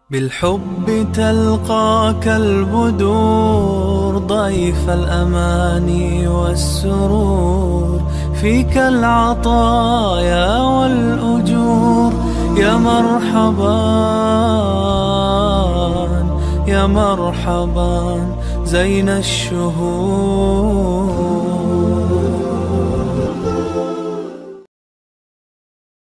بالحب تلقاك البدور ضيف الأماني والسرور، فيك العطايا والأجور. يا مرحبا يا مرحبا زين الشهور.